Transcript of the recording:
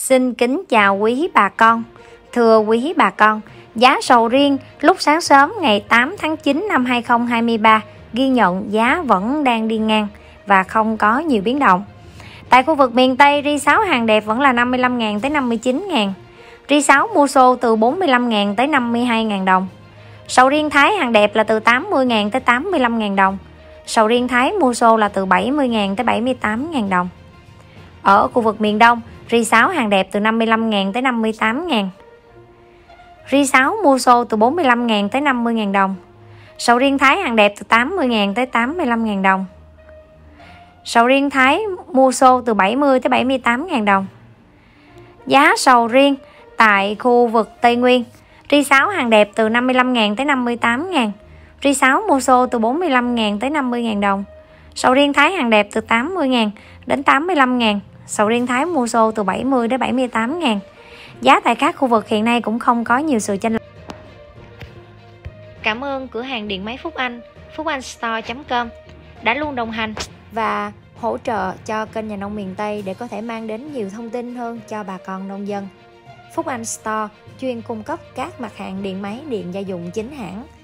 Xin kính chào quý bà con. Thưa quý bà con, giá sầu riêng lúc sáng sớm ngày 8 tháng 9 năm 2023 ghi nhận giá vẫn đang đi ngang và không có nhiều biến động. Tại khu vực miền Tây, ri 6 hàng đẹp vẫn là 55.000 tới 59.000. Ri 6 Muso từ 45.000 tới 52.000 đồng. Sầu riêng Thái hàng đẹp là từ 80.000 tới 85.000 đồng. Sầu riêng Thái Muso là từ 70.000 tới 78.000 đồng. Ở khu vực miền Đông, ri 6 hàng đẹp từ 55.000 tới 58.000. Ri 6 Muso từ 45.000 tới 50.000 đồng. Sầu riêng Thái hàng đẹp từ 80.000 tới 85.000 đồng. Sầu riêng Thái Muso từ 70 tới 78.000 đồng. Giá sầu riêng tại khu vực Tây Nguyên, ri 6 hàng đẹp từ 55.000 tới 58.000. Ri 6 Muso từ 45.000 tới 50.000 đồng. Sầu riêng Thái hàng đẹp từ 80.000 đến 85.000. Sầu riêng Thái Muso từ 70 đến 78.000. Giá tại các khu vực hiện nay cũng không có nhiều sự chênh lệch. Cảm ơn cửa hàng điện máy Phúc Anh, phuchanhstore.com đã luôn đồng hành và hỗ trợ cho kênh Nhà nông miền Tây để có thể mang đến nhiều thông tin hơn cho bà con nông dân. Phúc Anh Store chuyên cung cấp các mặt hàng điện máy, điện gia dụng chính hãng